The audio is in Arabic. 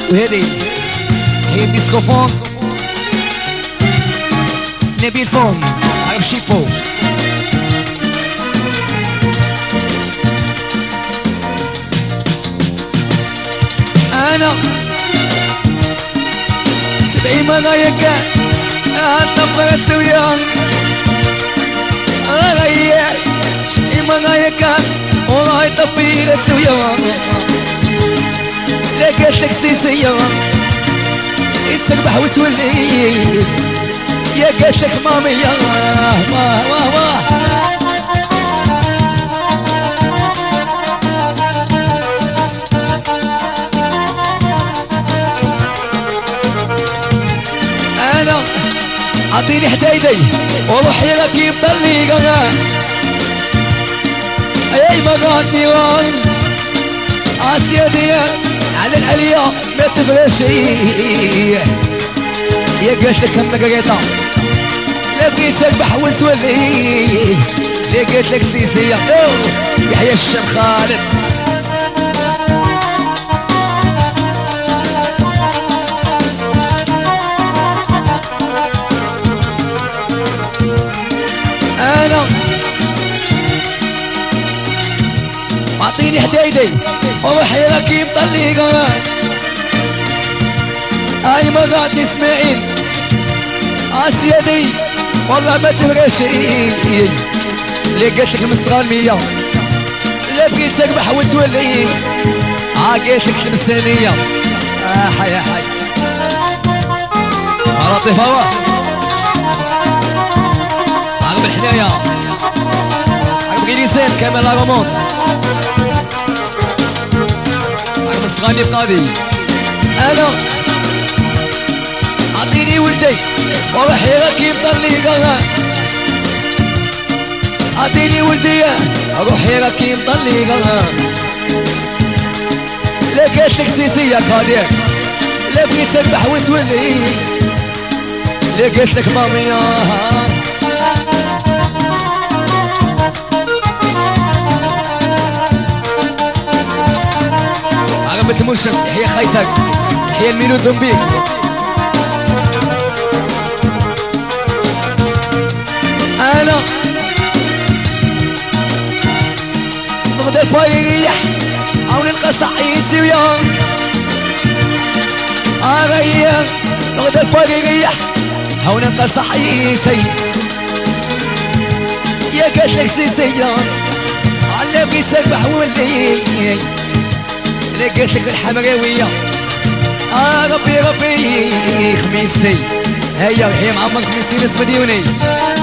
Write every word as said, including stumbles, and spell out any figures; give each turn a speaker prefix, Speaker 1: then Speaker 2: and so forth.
Speaker 1: وهذه هي الديسكوفون نبيل فون عارف شيبو. انا سبعي مغايقة هالطفرة سويان غاية سبعي مغايقة وراي طفيرة سويان لقيت لك سيسية يتسربح وتولي يا قلت لك مامي يا واه واه واه انا اعطيني حدايدي وروحي لك يضلي قرا اي مغني وان اسيا ديال على العليا ما تفرشي يا قلت لك هم قريطة لا بغيت تذبح وتولي لا قلت لك سيسية يحيى الشيخ خالد. انا اعطيني حدايدي وروحي لك يطلي قران هاي مغادي اسماعيل اسيدي والله ما تبغيش لقيت لك المصغر مية لا بغيت تذبح وتولي عاقيت لك شمسانية اه حي يا حي لطيف هوا عقب الحناية عقب غيليسان كامل ارمون عقب الصغاني بقاضي. انا اعطيني ولدي وروحي لك يضلي قران اعطيني ولدي روحي لك يضلي قران لقيت لك سيسية قادر لا بغيت تذبح وتولي لقيت لك مامي عقب تمشت تحية خيتك تحية الميلود ذنبيك. انا نغدى الفايريح او نلقى صحيسي وياه اريح نغدى الفايريح او نلقى صحيسي يا قلت لك سيسية على بغيت تذبح والليل لقيت لك الحمراوية اه ربي ربي خميستي هيا الحين عمرك خميستي ناس مديوني